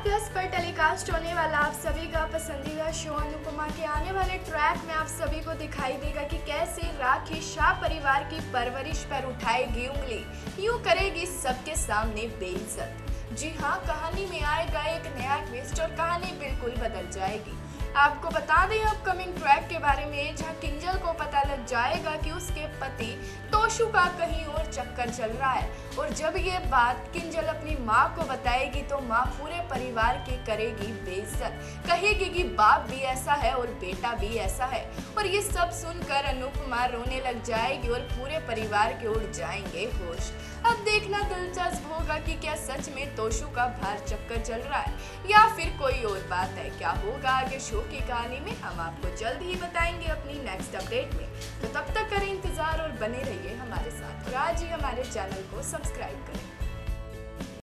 Plus पर telecast होने वाला आप सभी का पसंदीदा शो अनुपमा के आने वाले ट्रैक में आप सभी को दिखाई देगा कि कैसे राखी शाह परिवार की परवरिश पर उठाएगी उंगली, यूं करेगी सबके सामने बेइज्जत। जी हाँ, कहानी में आएगा एक नया ट्विस्ट और कहानी बिल्कुल बदल जाएगी। आपको बता दें अपकमिंग ट्रैक के बारे में, जहां किंजल को पता लग जाएगा कि उसके पति तोशु का कहीं और चक्कर चल रहा है, और जब ये बात किंजल अपनी माँ को बताएगी तो माँ पूरे परिवार की करेगी बेइज्जत, कहेगी कि बाप भी ऐसा है और बेटा भी ऐसा है। और ये सब सुनकर अनुपमा रोने लग जाएगी और पूरे परिवार के उड़ जाएंगे होश। अब देखना दिलचस्प होगा कि क्या सच में तोशु का बाहर चक्कर चल रहा है या फिर कोई और बात है। क्या होगा आगे शो की कहानी में, हम आपको जल्द ही बताएंगे अपनी नेक्स्ट अपडेट में। तो तब तक करें इंतजार और बने रहिए हमारे साथ, और आज ही हमारे चैनल को सब्सक्राइब करें।